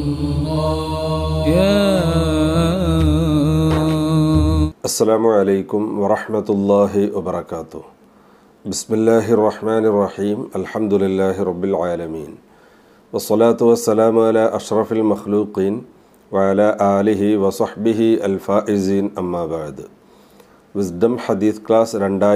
السلام عليكم ورحمة الله وبركاته. بسم الله الرحمن الرحيم. الحمد لله رب العالمين والصلاة والسلام على أشرف المخلوقين وعلى آله وصحبه الفائزين أما بعد. Wisdom ഹദീസ് class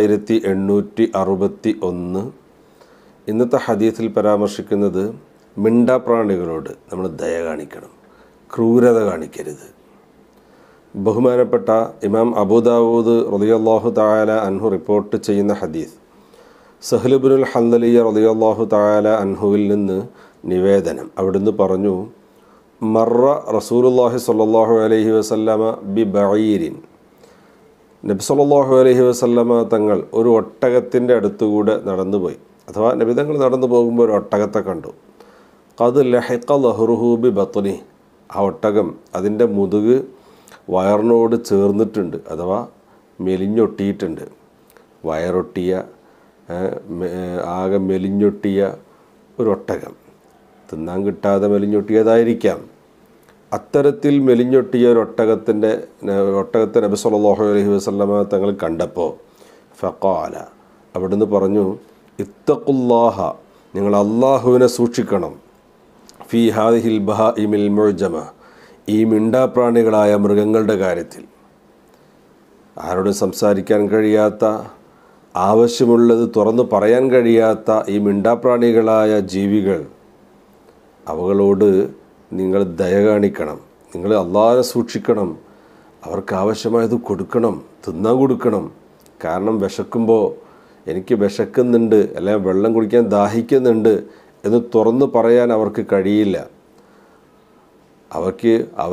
2861. ഇന്നത്തെ ഹദീസിൽ പരാമർശിക്കുന്നത് മിണ്ടാപ്രാണികളോട് നമ്മൾ ദയ കാണിക്കണം, ക്രൂരത കാണിക്കരുത്. ബഹുമാനപ്പെട്ട ഇമാം അബൂദാവൂദ് റളിയല്ലാഹു തആല അൻഹു റിപ്പോർട്ട് ചെയ്യുന്ന ഹദീസ്, സഹ്ൽ ഇബ്നുൽ ഹൻദലിയ റളിയല്ലാഹു തആല അൻഹുവിൽ നിന്ന് നിവേദനം. അവിടുന്ന് പറഞ്ഞു, മറ റസൂലുള്ളാഹി സ്വല്ലല്ലാഹു അലൈഹി വസല്ലമ ബി ബഈരിൻ. നബി സല്ലല്ലാഹു അലൈഹി വസല്ലമ തങ്ങൾ ഒരു ഒട്ടകത്തിൻ്റെ അടുത്തുകൂടെ നടന്നുപോയി, അഥവാ നബി തങ്ങൾ നടന്നു പോകുമ്പോൾ ഒരു ഒട്ടകത്തെ കണ്ടു. ഖദ് ലഹിഖ ലഹ്റുഹു ബി ബത്നി. ആ ഒട്ടകം അതിൻ്റെ മുതുക് വയറിനോട് ചേർന്നിട്ടുണ്ട്, അഥവാ മെലിഞ്ഞൊട്ടിയിട്ടുണ്ട്. വയറൊട്ടിയ, ആകെ മെലിഞ്ഞൊട്ടിയ ഒരു ഒട്ടകം, തിന്നാൻ കിട്ടാതെ മെലിഞ്ഞൊട്ടിയതായിരിക്കാം. അത്തരത്തിൽ മെലിഞ്ഞൊട്ടിയ ഒരു ഒട്ടകത്തെ നബി സല്ലല്ലാഹു അലൈഹി വസല്ലമ തങ്ങൾ കണ്ടപ്പോൾ ഫഖാല, അവിടുന്ന് പറഞ്ഞു, ഇത്തഖുല്ലാഹ, നിങ്ങൾ അള്ളാഹുവിനെ സൂക്ഷിക്കണം, ഫീ ഹാദിഹിൽ ബഹാഇമിൽ മുഅ്ജമ, ഈ മിണ്ടാപ്രാണികളായ മൃഗങ്ങളുടെ കാര്യത്തിൽ. ആരോടും സംസാരിക്കാൻ കഴിയാത്ത, ആവശ്യമുള്ളത് തുറന്നു പറയാൻ കഴിയാത്ത ഈ മിണ്ടാപ്രാണികളായ ജീവികൾ, അവകളോട് നിങ്ങൾ ദയ കാണിക്കണം, നിങ്ങൾ അള്ളാഹുവിനെ സൂക്ഷിക്കണം, അവർക്ക് ആവശ്യമായത് കൊടുക്കണം, തിന്നാൻ കൊടുക്കണം. കാരണം വിശക്കുമ്പോൾ എനിക്ക് വിശക്കുന്നുണ്ട്, അല്ലെങ്കിൽ വെള്ളം കുടിക്കാൻ ദാഹിക്കുന്നുണ്ട് എന്ന് തുറന്നു പറയാൻ അവർക്ക് കഴിയില്ല. അവയ്ക്ക്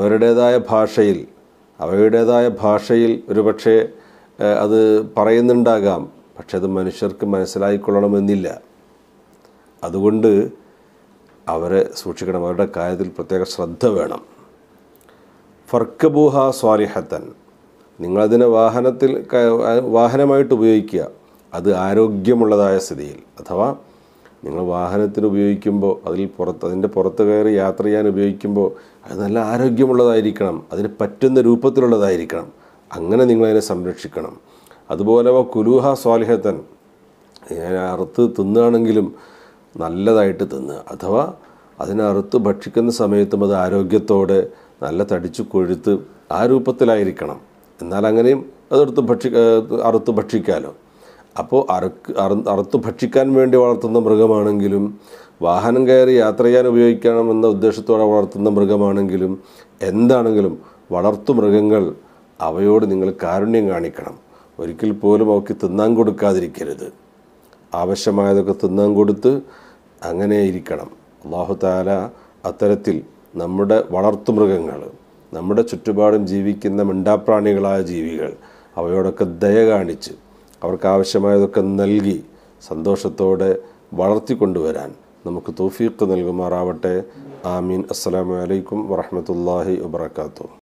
അവരുടേതായ ഭാഷയിൽ ഒരു പക്ഷേ അത് പറയുന്നുണ്ടാകാം, പക്ഷെ അത് മനുഷ്യർക്ക് മനസ്സിലായിക്കൊള്ളണമെന്നില്ല. അതുകൊണ്ട് അവരെ സൂക്ഷിക്കണം, അവരുടെ കാര്യത്തിൽ പ്രത്യേക ശ്രദ്ധ വേണം. ഫർക്കബൂഹ സ്വാലിഹത്തൻ, നിങ്ങളതിനെ വാഹനമായിട്ട് ഉപയോഗിക്കുക, അത് ആരോഗ്യമുള്ളതായ സ്ഥിതിയിൽ. അഥവാ നിങ്ങൾ വാഹനത്തിന് ഉപയോഗിക്കുമ്പോൾ അതിൻ്റെ പുറത്ത് കയറി യാത്ര ചെയ്യാൻ ഉപയോഗിക്കുമ്പോൾ അത് നല്ല ആരോഗ്യമുള്ളതായിരിക്കണം, അതിന് പറ്റുന്ന രൂപത്തിലുള്ളതായിരിക്കണം. അങ്ങനെ നിങ്ങളതിനെ സംരക്ഷിക്കണം. അതുപോലെ കുലൂഹ സ്വാലിഹത്തൻ, അറുത്ത് തിന്നുകയാണെങ്കിലും നല്ലതായിട്ട് തിന്നുക, അഥവാ അതിനെ അറുത്ത് ഭക്ഷിക്കുന്ന സമയത്തും അത് ആരോഗ്യത്തോടെ നല്ല തടിച്ചു കൊഴുത്ത് ആ രൂപത്തിലായിരിക്കണം. എന്നാൽ അങ്ങനെയും അതെടുത്ത് അറുത്ത് ഭക്ഷിക്കാമല്ലോ. അപ്പോൾ അറുത്ത് ഭക്ഷിക്കാൻ വേണ്ടി വളർത്തുന്ന മൃഗമാണെങ്കിലും, വാഹനം കയറി യാത്ര ചെയ്യാൻ ഉപയോഗിക്കണമെന്ന ഉദ്ദേശത്തോടെ വളർത്തുന്ന മൃഗമാണെങ്കിലും, എന്താണെങ്കിലും വളർത്തു മൃഗങ്ങൾ, അവയോട് നിങ്ങൾ കാരുണ്യം കാണിക്കണം. ഒരിക്കൽ പോലും അവർക്ക് തിന്നാൻ കൊടുക്കാതിരിക്കരുത്. ആവശ്യമായതൊക്കെ തിന്നാൻ കൊടുത്ത് അങ്ങനെ ഇരിക്കണം. അല്ലാഹു തആല അത്തരത്തിൽ നമ്മുടെ വളർത്തുമൃഗങ്ങൾ, നമ്മുടെ ചുറ്റുപാടും ജീവിക്കുന്ന മിണ്ടാപ്രാണികളായ ജീവികൾ, അവയോടൊക്കെ ദയ കാണിച്ച് അവർക്ക് ആവശ്യമായതൊക്കെ നൽകി സന്തോഷത്തോടെ വളർത്തിക്കൊണ്ടുവരാൻ നമുക്ക് തൗഫീഖ് നൽകുമാറാവട്ടെ. ആമീൻ. അസ്സലാമു അലൈക്കും വറഹ്മത്തുള്ളാഹി വബറകാതുഹു.